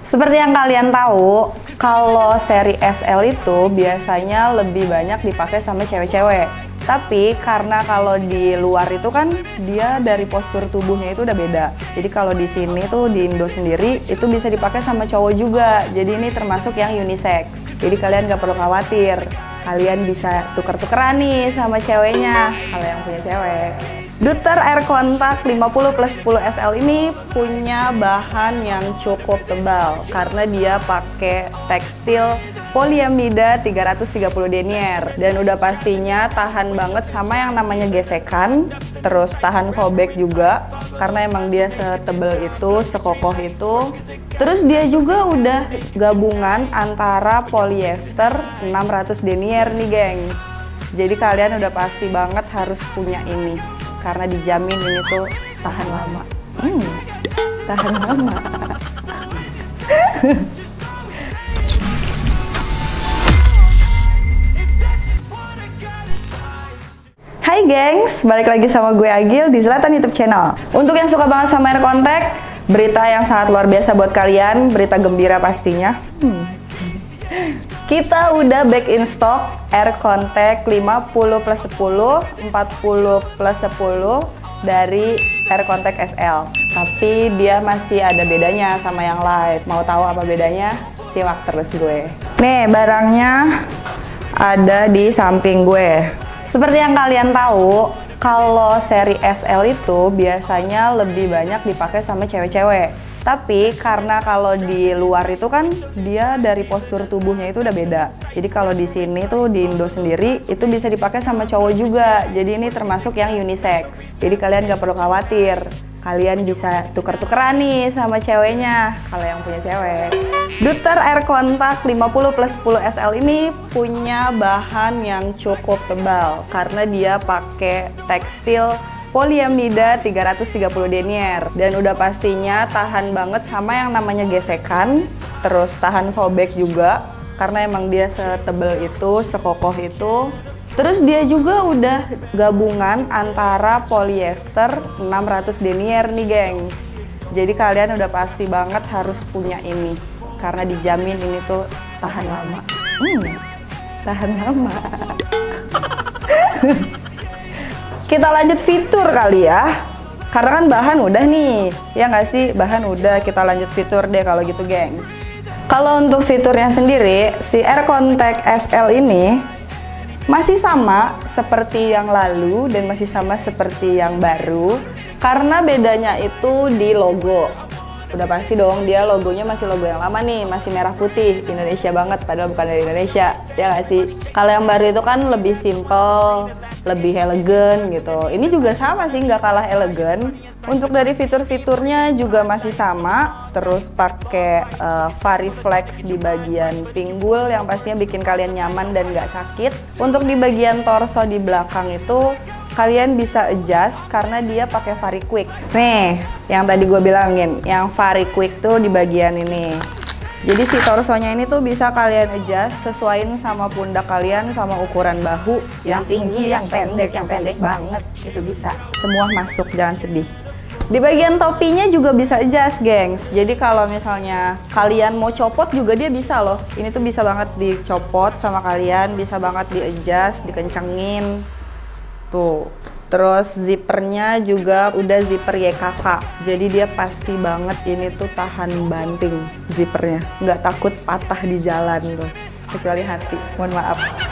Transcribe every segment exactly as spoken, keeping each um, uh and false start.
Seperti yang kalian tahu, kalau seri S L itu biasanya lebih banyak dipakai sama cewek-cewek. Tapi karena kalau di luar itu kan dia dari postur tubuhnya itu udah beda. Jadi kalau di sini tuh di Indo sendiri itu bisa dipakai sama cowok juga. Jadi ini termasuk yang unisex. Jadi kalian gak perlu khawatir. Kalian bisa tuker-tukeran nih sama ceweknya kalau yang punya cewek. Dutter Air Contact lima puluh plus sepuluh S L ini punya bahan yang cukup tebal karena dia pakai tekstil polyamida tiga ratus tiga puluh denier dan udah pastinya tahan banget sama yang namanya gesekan, terus tahan sobek juga karena emang dia setebal itu, sekokoh itu. Terus dia juga udah gabungan antara polyester enam ratus denier nih gengs. Jadi kalian udah pasti banget harus punya ini karena dijamin ini tuh tahan lama. Hmm, tahan lama. Hai gengs, balik lagi sama gue Agil di Zlatan YouTube channel. Untuk yang suka banget sama Air Contact, berita yang sangat luar biasa buat kalian, berita gembira pastinya. Hmm. Kita udah back in stock Air Contact lima puluh plus sepuluh, empat puluh plus sepuluh dari Air Contact S L. Tapi dia masih ada bedanya sama yang lain. Mau tahu apa bedanya? Simak terus gue. Nih barangnya ada di samping gue. Seperti yang kalian tahu, kalau seri S L itu biasanya lebih banyak dipakai sama cewek-cewek. Tapi karena kalau di luar itu kan dia dari postur tubuhnya itu udah beda. Jadi kalau di sini tuh di Indo sendiri itu bisa dipakai sama cowok juga. Jadi ini termasuk yang unisex. Jadi kalian gak perlu khawatir. Kalian bisa tuker-tukeran nih sama ceweknya kalau yang punya cewek. Dutter Air Contact lima puluh plus sepuluh S L ini punya bahan yang cukup tebal karena dia pakai tekstil polyamida tiga ratus tiga puluh denier dan udah pastinya tahan banget sama yang namanya gesekan, terus tahan sobek juga karena emang dia setebal itu, sekokoh itu. Terus dia juga udah gabungan antara polyester enam ratus denier nih gengs. Jadi kalian udah pasti banget harus punya ini karena dijamin ini tuh tahan lama. Hmm, tahan lama. Kita lanjut fitur kali ya, karena kan bahan udah nih, ya nggak sih? Bahan udah, kita lanjut fitur deh kalau gitu gengs. Kalau untuk fiturnya sendiri, si Air Contact S L ini masih sama seperti yang lalu dan masih sama seperti yang baru, karena bedanya itu di logo. Udah pasti dong, dia logonya masih logo yang lama nih, masih merah putih, Indonesia banget, padahal bukan dari Indonesia, ya nggak sih? Kalau yang baru itu kan lebih simple, lebih elegan gitu. Ini juga sama sih, nggak kalah elegan. Untuk dari fitur-fiturnya juga masih sama, terus pakai uh, Variflex di bagian pinggul yang pastinya bikin kalian nyaman dan nggak sakit. Untuk di bagian torso di belakang itu kalian bisa adjust karena dia pakai VariQuick. Nih, yang tadi gue bilangin, yang VariQuick tuh di bagian ini. Jadi si torsonya ini tuh bisa kalian adjust sesuaiin sama pundak kalian, sama ukuran bahu, yang tinggi, yang pendek, yang pendek banget, itu bisa. Semua masuk, jangan sedih. Di bagian topinya juga bisa adjust, gengs. Jadi kalau misalnya kalian mau copot juga dia bisa loh. Ini tuh bisa banget dicopot sama kalian, bisa banget di-adjust, dikencengin. Tuh. Terus zippernya juga udah zipper Y K K. Jadi dia pasti banget ini tuh tahan banting zippernya. Nggak takut patah di jalan tuh. Kecuali hati, mohon maaf.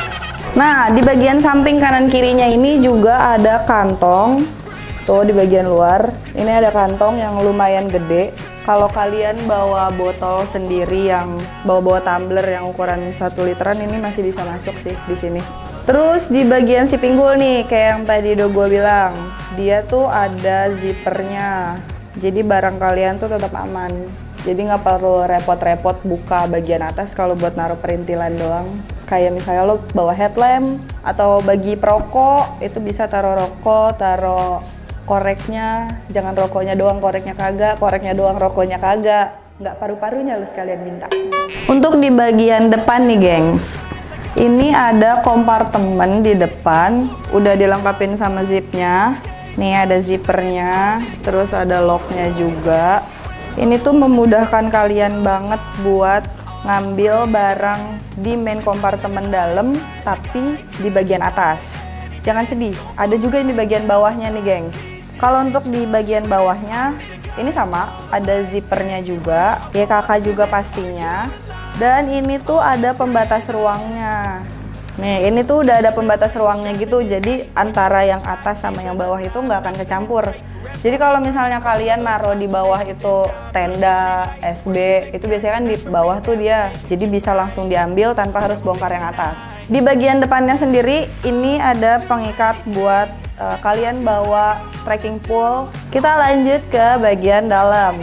Nah, di bagian samping kanan kirinya ini juga ada kantong. Tuh di bagian luar, ini ada kantong yang lumayan gede. Kalau kalian bawa botol sendiri yang bawa-bawa tumbler yang ukuran satu literan ini masih bisa masuk sih di sini. Terus di bagian si pinggul nih, kayak yang tadi udah gue bilang, dia tuh ada zippernya. Jadi barang kalian tuh tetap aman. Jadi nggak perlu repot-repot buka bagian atas kalau buat naruh perintilan doang. Kayak misalnya lo bawa headlamp atau bagi perokok, itu bisa taruh rokok, taruh koreknya. Jangan rokoknya doang, koreknya kagak, koreknya doang, rokoknya kagak. Nggak paru-parunya lo sekalian minta. Untuk di bagian depan nih gengs, ini ada kompartemen di depan, udah dilengkapin sama zipnya. Nih ada zippernya, terus ada locknya juga. Ini tuh memudahkan kalian banget buat ngambil barang di main kompartemen dalam, tapi di bagian atas. Jangan sedih, ada juga yang di bagian bawahnya nih gengs. Kalau untuk di bagian bawahnya, ini sama, ada zippernya juga, Y K K juga pastinya. Dan ini tuh ada pembatas ruangnya. Nih, ini tuh udah ada pembatas ruangnya gitu, jadi antara yang atas sama yang bawah itu nggak akan kecampur. Jadi kalau misalnya kalian naruh di bawah itu tenda, S B, itu biasanya kan di bawah tuh dia, jadi bisa langsung diambil tanpa harus bongkar yang atas. Di bagian depannya sendiri, ini ada pengikat buat uh, kalian bawa trekking pole. Kita lanjut ke bagian dalam.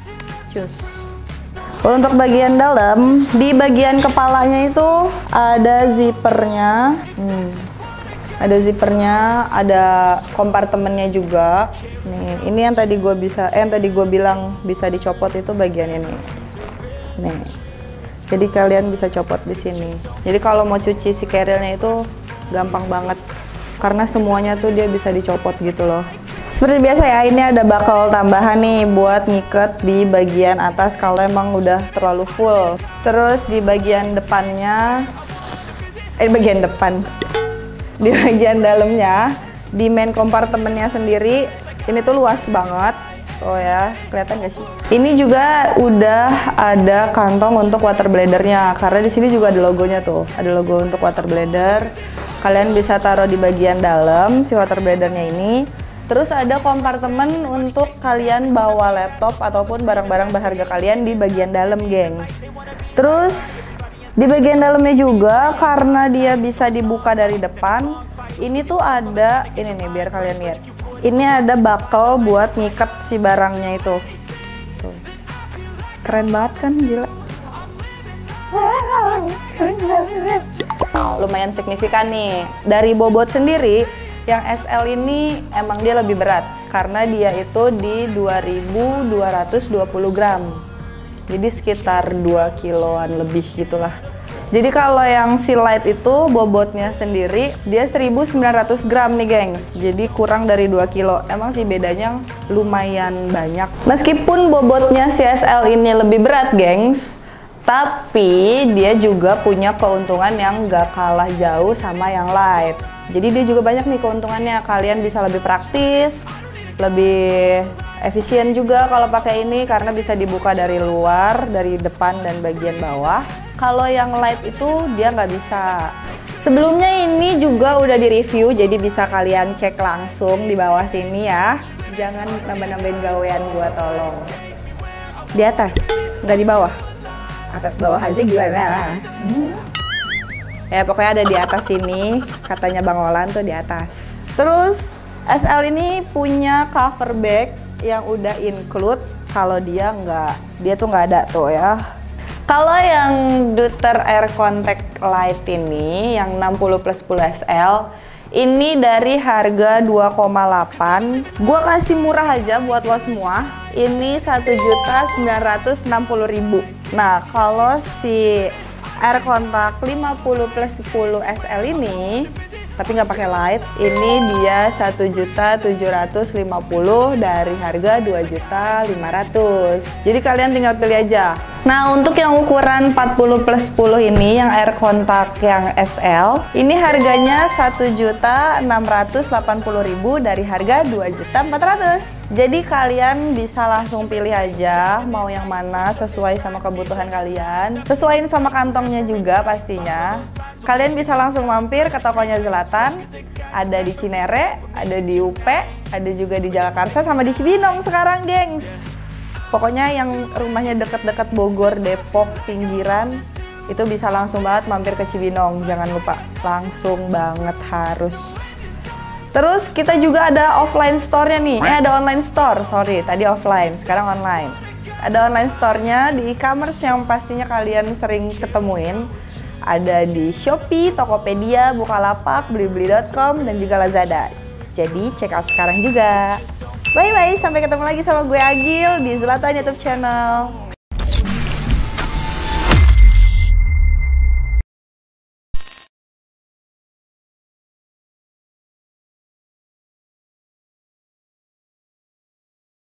Cus. Untuk bagian dalam, di bagian kepalanya itu ada zippernya, hmm. ada zippernya, ada kompartemennya juga. Nih, ini yang tadi gue bisa, eh, yang tadi gue bilang bisa dicopot itu bagian ini. Nih, jadi kalian bisa copot di sini. Jadi kalau mau cuci si kerilnya itu gampang banget, karena semuanya tuh dia bisa dicopot gitu loh. Seperti biasa ya, ini ada buckle tambahan nih buat ngiket di bagian atas kalau emang udah terlalu full. Terus di bagian depannya, eh bagian depan, di bagian dalamnya, di main kompartemennya sendiri, ini tuh luas banget. Oh ya, kelihatan gak sih? Ini juga udah ada kantong untuk water bladernya, karena di sini juga ada logonya tuh, ada logo untuk water blader. Kalian bisa taruh di bagian dalam si water bladernya ini. Terus ada kompartemen untuk kalian bawa laptop ataupun barang-barang berharga kalian di bagian dalam, gengs. Terus di bagian dalamnya juga, karena dia bisa dibuka dari depan, ini tuh ada, ini nih biar kalian lihat. Ini ada buckle buat ngiket si barangnya itu. Tuh. Keren banget kan, gila. Lumayan signifikan nih. Dari bobot sendiri, yang S L ini emang dia lebih berat karena dia itu di dua ribu dua ratus dua puluh gram. Jadi sekitar dua kiloan lebih gitulah. Jadi kalau yang si light itu bobotnya sendiri dia seribu sembilan ratus gram nih, gengs. Jadi kurang dari dua kilo. Emang sih bedanya lumayan banyak. Meskipun bobotnya si S L ini lebih berat, gengs, tapi dia juga punya keuntungan yang gak kalah jauh sama yang light. Jadi dia juga banyak nih keuntungannya. Kalian bisa lebih praktis, lebih efisien juga kalau pakai ini karena bisa dibuka dari luar, dari depan dan bagian bawah. Kalau yang light itu dia nggak bisa. Sebelumnya ini juga udah di-review, jadi bisa kalian cek langsung di bawah sini ya. Jangan nambah-nambahin gawean gua, tolong. Di atas, nggak di bawah. Atas bawah aja gimana? Ya pokoknya ada di atas sini, katanya Bang Olan tuh di atas. Terus S L ini punya cover bag yang udah include, kalau dia nggak, dia tuh nggak ada tuh ya. Kalau yang Dutter Air Contact Light ini, yang enam puluh plus sepuluh S L, ini dari harga dua koma delapan, gua kasih murah aja buat lo semua. Ini satu juta sembilan ratus enam puluh ribu. Nah kalau si Air Contact lima puluh plus sepuluh S L ini, tapi nggak pakai light, ini dia satu juta tujuh ratus lima puluh dari harga dua juta lima ratus. Jadi kalian tinggal pilih aja. Nah untuk yang ukuran empat puluh plus sepuluh ini, yang Air Contact yang S L, ini harganya satu juta enam ratus delapan puluh ribu dari harga dua juta empat ratus. Jadi kalian bisa langsung pilih aja mau yang mana sesuai sama kebutuhan kalian, sesuaiin sama kantongnya juga pastinya. Kalian bisa langsung mampir ke tokonya Zlatan, ada di Cinere, ada di U P, ada juga di Jagakarsa, sama di Cibinong sekarang, gengs. Pokoknya yang rumahnya deket-deket Bogor, Depok, pinggiran, itu bisa langsung banget mampir ke Cibinong, jangan lupa, langsung banget harus. Terus kita juga ada offline store-nya nih, eh ada online store, sorry, tadi offline, sekarang online. Ada online store-nya di e-commerce yang pastinya kalian sering ketemuin. Ada di Shopee, Tokopedia, Bukalapak, Blibli dot com, dan juga Lazada. Jadi check out sekarang juga. Bye-bye, sampai ketemu lagi sama gue Agil di Zlatan YouTube channel.